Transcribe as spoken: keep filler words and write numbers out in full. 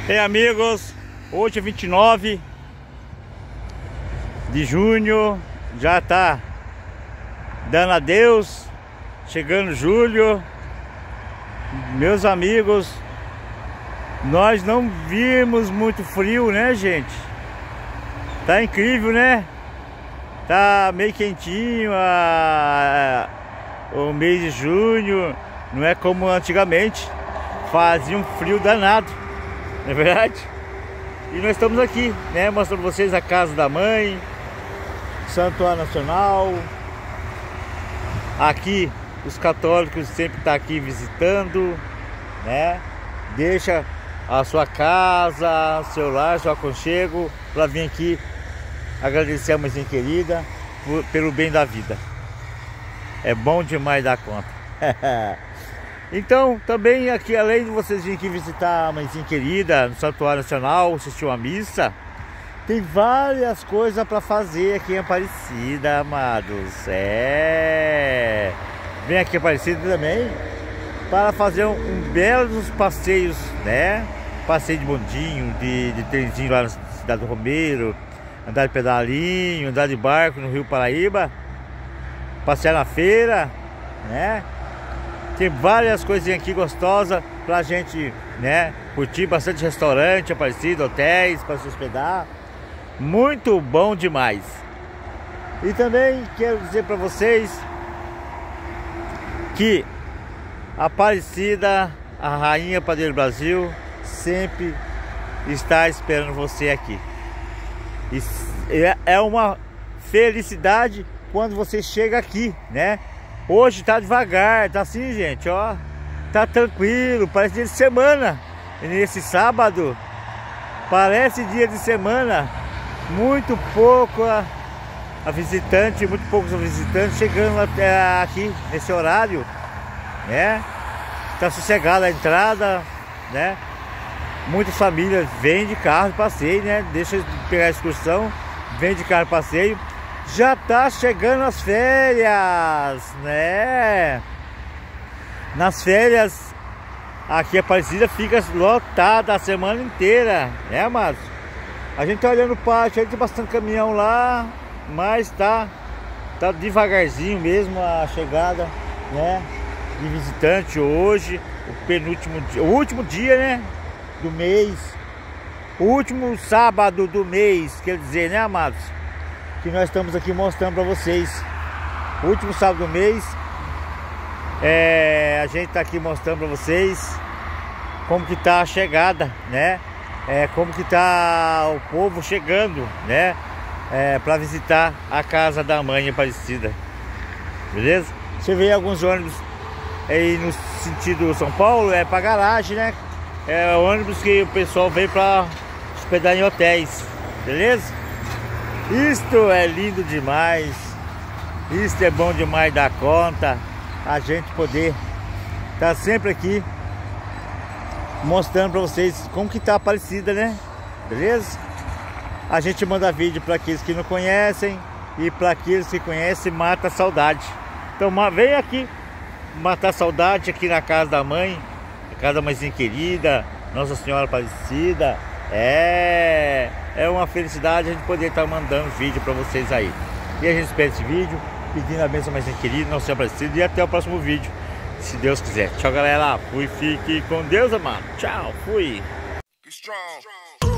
Ei, amigos, hoje é vinte e nove de junho, já tá dando adeus, chegando julho. Meus amigos, nós não vimos muito frio, né, gente? Tá incrível, né? Tá meio quentinho a... o mês de junho, não é como antigamente, fazia um frio danado, não é verdade? E nós estamos aqui, né, mostrando pra vocês a casa da mãe, Santuário Nacional. Aqui os católicos sempre estão aqui visitando, né? Deixa a sua casa, seu lar, seu aconchego, para vir aqui agradecer a mãezinha querida por, pelo bem da vida. É bom demais dar conta. Então, também aqui, além de vocês virem aqui visitar a mãezinha querida no Santuário Nacional, assistir uma missa, tem várias coisas para fazer aqui em Aparecida, amados. É... Vem aqui em Aparecida também para fazer um, um belos passeios, né? Passeio de bondinho, de, de trenzinho lá na Cidade do Romeiro, andar de pedalinho, andar de barco no Rio Paraíba, passear na feira, né? Tem várias coisinhas aqui gostosas pra gente, né, curtir. Bastante restaurante, Aparecida, hotéis para se hospedar. Muito bom demais. E também quero dizer para vocês que Aparecida, a rainha padroeira do Brasil, sempre está esperando você aqui. E é uma felicidade quando você chega aqui, né? Hoje tá devagar, tá assim, gente, ó. Tá tranquilo, parece dia de semana. E nesse sábado, parece dia de semana. Muito pouco a, a visitante, muito poucos visitantes chegando até aqui nesse horário, né? Tá sossegada a entrada, né? Muitas famílias vêm de carro de passeio, né? Deixa de pegar a excursão, vem de carro de passeio. Já tá chegando as férias, né? Nas férias aqui a Aparecida fica lotada a semana inteira, né, amados? A gente tá olhando o pátio, aí tem bastante caminhão lá, mas tá, tá devagarzinho mesmo a chegada, né, de visitante hoje, o penúltimo dia, o último dia, né, do mês, o último sábado do mês, quer dizer, né, amados? Que nós estamos aqui mostrando para vocês. O último sábado do mês, é, a gente tá aqui mostrando para vocês como que tá a chegada, né? É, como que tá o povo chegando, né? É, para visitar a casa da mãe Aparecida, beleza? Você vê alguns ônibus aí no sentido São Paulo, é para garagem, né? É ônibus que o pessoal vem para hospedar em hotéis, beleza? Isto é lindo demais. Isto é bom demais dar conta. A gente poder estar sempre aqui mostrando para vocês como que tá Aparecida, né? Beleza? A gente manda vídeo para aqueles que não conhecem, e para aqueles que conhecem, mata a saudade. Então vem aqui matar a saudade aqui na casa da mãe, na casa da mãezinha querida, Nossa Senhora Aparecida. É, é uma felicidade a gente poder estar mandando vídeo para vocês aí. E a gente espera esse vídeo, pedindo a bênção mais querida, Nossa Senhora Aparecida, e até o próximo vídeo, se Deus quiser. Tchau, galera. Fui, fique com Deus, amado. Tchau, fui.